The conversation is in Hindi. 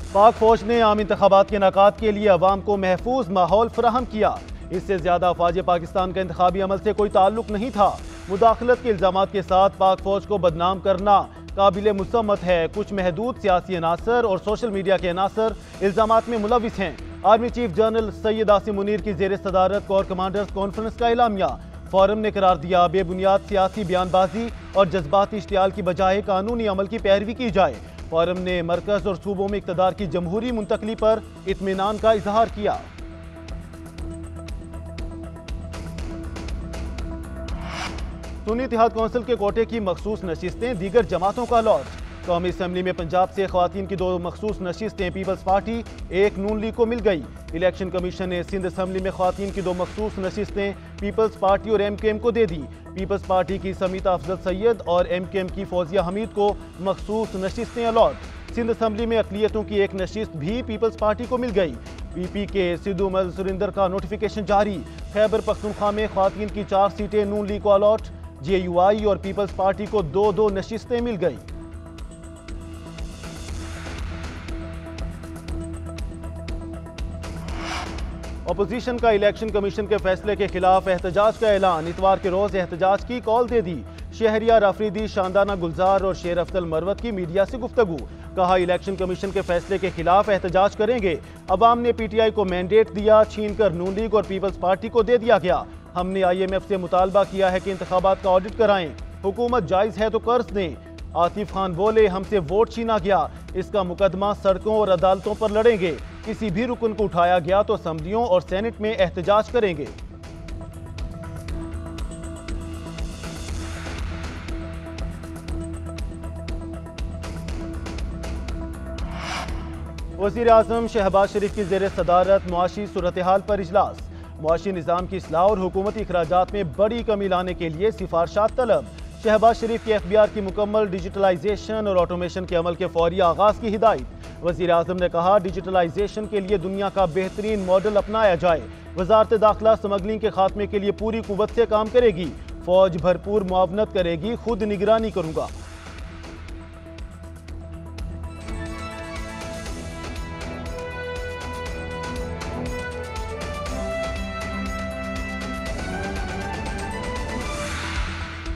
पाक फौज ने आम इंतखाबात के इनेकाद के लिए अवाम को महफूज माहौल फराहम किया। इससे ज्यादा अफवाज पाकिस्तान का इंतखाबी अमल से कोई ताल्लुक नहीं था। मुदाखलत के इल्जाम के साथ पाक फौज को बदनाम करना काबिल मुसम्मत है। कुछ महदूद सियासी अनासर और सोशल मीडिया के अनासर इल्जाम में मुलविस हैं। Army chief general Syed Asim Munir की जेर सदारत कोर कमांडर्स कॉन्फ्रेंस का एलामिया। फोरम ने करार दिया बेबुनियाद सियासी बयानबाजी और जज्बाती इश्तियाल की बजाय कानूनी अमल की पैरवी की जाए। फोरम ने मरकज और सूबों में इक़्तिदार की जमहूरी मुंतकली पर इत्मीनान का इजहार किया। सुन्नी इत्तेहाद कौंसिल के कोटे की मखसूस नशिस्तें दीगर जमातों का अलॉट। कौमी असम्बली में पंजाब से ख्वातीन की 2 मखसूस नशिस्तें पीपल्स पार्टी 1 नून लीग को मिल गई। इलेक्शन कमीशन ने सिंध असम्बली में ख्वातीन की 2 मखसूस नशिस्तें पीपल्स पार्टी और MKM को दे दी। पीपल्स पार्टी की समीता अफजल सैयद और MKM की फौजिया हमीद को मखसूस नशिस्तें अलॉट। सिंध असम्बली में अकलियतों की 1 नशिस्त भी पीपल्स पार्टी को मिल गई। PP के सिद्धू मल सुरिंदर का नोटिफिकेशन जारी। खैबर पख्तूनख्वा में ख्वातीन की 4 सीटें नून लीग को अलॉट। JUI और पीपल्स पार्टी को 2-2 नशिस्तें मिल गई। अपोजिशन का इलेक्शन कमीशन के फैसले के खिलाफ एहतजाज का ऐलान। इतवार के रोज एहतजाज की कॉल दे दी। शहरियार अफरीदी, शानदाना गुलजार और शेर अफजल मरवत की मीडिया से गुफ्तगू। कहा इलेक्शन कमीशन के फैसले के खिलाफ एहतजाज करेंगे। अवाम ने PTI को मैंडेट दिया, छीनकर नून लीग और पीपल्स पार्टी को दे दिया गया। हमने IMF से मुतालबा किया है कि इंतखाबात का ऑडिट कराएं। हुकूमत जायज है तो कर्ज दें। आतिफ खान बोले हमसे वोट छीना गया, इसका मुकदमा सड़कों और अदालतों पर लड़ेंगे। किसी भी रुकन को उठाया गया तो असम्बलियों और सेनेट में एहतजाज करेंगे। वज़ीर आज़म शहबाज शरीफ की जेर सदारत मुआशी सूरत हाल पर इजलास। मुआशी निज़ाम की इस्लाह और हुकूमती अखराजात में बड़ी कमी लाने के लिए सिफारशात तलब। शहबाज शरीफ की FBR की मुकम्मल डिजिटलाइजेशन और ऑटोमेशन के अमल के फौरी आगाज़ की हिदायत। वज़ीर आज़म ने कहा डिजिटलाइजेशन के लिए दुनिया का बेहतरीन मॉडल अपनाया जाए। वज़ारत दाखिला स्मगलिंग के खात्मे के लिए पूरी कुव्वत से काम करेगी। फौज भरपूर मुआवनत करेगी, खुद निगरानी करूँगा।